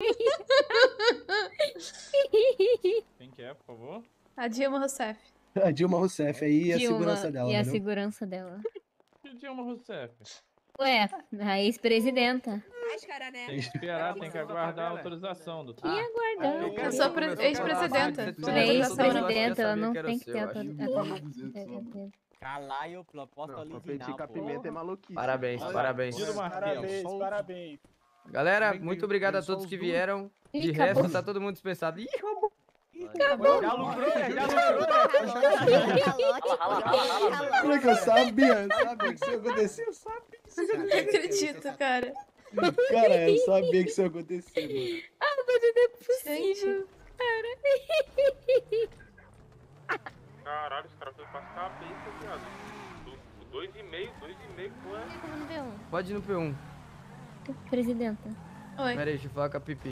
Quem que é, por favor? A Dilma Rousseff. A Dilma Rousseff aí e a Dilma segurança dela, e a entendeu? segurança dela. Que Dilma Rousseff? Ué, a ex-presidenta. Máscara, né? Tem que esperar, tem que aguardar a autorização do Que aguardar. Eu sou ex-presidenta. Ela é ex-presidenta, ela não tem que ter autorização. Caralho, proposta original, com a pimenta é maluquice. Parabéns, parabéns. Parabéns. Galera, muito obrigado a todos que vieram. De resto, tá todo mundo dispensado. Ih, roubou. Já lucrou, já lucrou. Olha que eu sabia que isso ia acontecer, eu sabia. Não acredito, cara. Cara, eu sabia que isso ia acontecer, mano. Ah, mas não é possível, cara. Caralho, os caras foram pra cabeça, viado. 2,5, pô. Vamos ver um. Pode ir no P1. Presidenta. Oi. Pera aí, deixa eu falar com a Pipi.